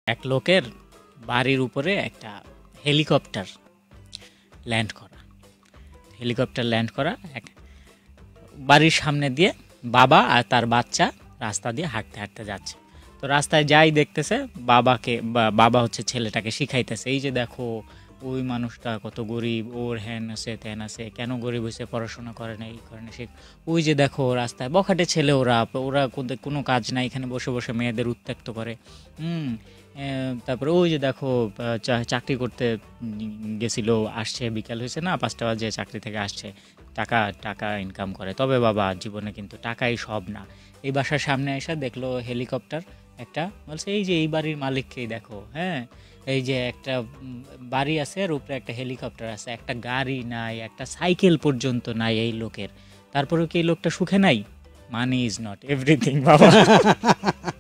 এক লোকের বাড়ির উপরে একটা হেলিকপ্টার ল্যান্ড করা এক বাড়ির সামনে দিয়ে বাবা আর তার বাচ্চা রাস্তা দিয়ে হাঁটতে হাঁটতে যাচ্ছে। তো রাস্তায় যাই দেখতেছে বাবা হচ্ছে ছেলেটাকে শিখাইতেছে, এই যে দেখো ওই মানুষটা কত গরিব, ওর হ্যান আছে ত্যান আছে, কেন গরিব হয়েছে, পড়াশোনা করে না, এই করে না সে, ওই যে দেখো রাস্তায় বখাটে ছেলে, ওরা কোনো কাজ নাই, এখানে বসে বসে মেয়েদের উত্ত্যক্ত করে। তারপরে ওই যে দেখো চাকরি করতে গেছিল, আসছে বিকাল হয়েছে না, 5টা বাজে চাকরি থেকে আসছে, টাকা টাকা ইনকাম করে। তবে বাবা জীবনে কিন্তু টাকাই সব না। এই বাসার সামনে এসে দেখলো হেলিকপ্টার একটা, বলছে এই যে এই বাড়ির মালিককেই দেখো, হ্যাঁ এই যে একটা বাড়ি আছে আর উপরে একটা হেলিকপ্টার আছে, একটা গাড়ি নাই, একটা সাইকেল পর্যন্ত নাই এই লোকের, তারপরেও কি এই লোকটা সুখে নাই? মানি ইজ নট এভরিথিং বাবা।